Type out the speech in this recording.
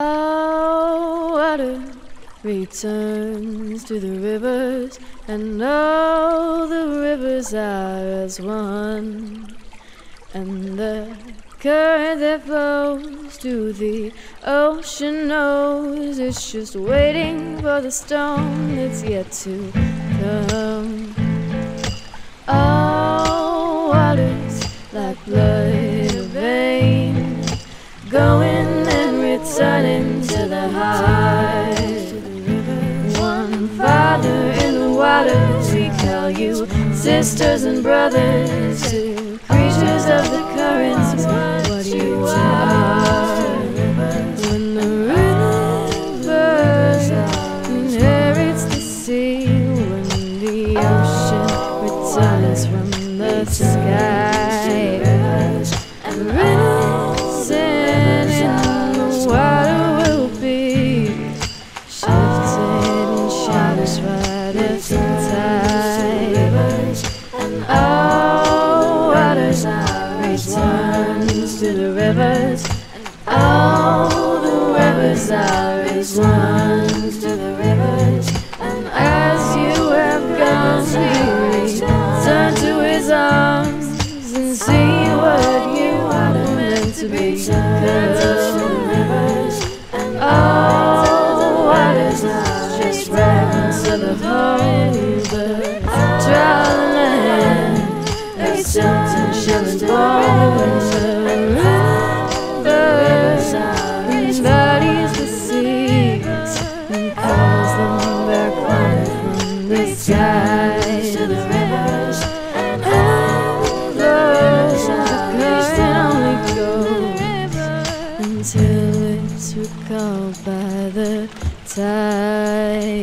All water returns to the rivers, and all the rivers are as one. And the current that flows to the ocean knows it's just waiting for the storm that's yet to come. All waters like blood in a vein, going and returning to the heart. One father in the waters, we call you sisters and brothers, to creatures of the currents, what you are. When the river inherits the sea, when the ocean returns from the sky, and risen in the water will be shifted in shadows right at the tide. And all waters returns to the rivers, and all the rivers are as one to the rivers. And as you have gone, we return to his arms and see what you are meant to be. And all the waters are just fragments of the whole, the Trawlerman, the silt and shelling bones. The rivers embodies the seas and calls them back home from the sky. To the rivers, and the current only goes until it's recalled by the tide.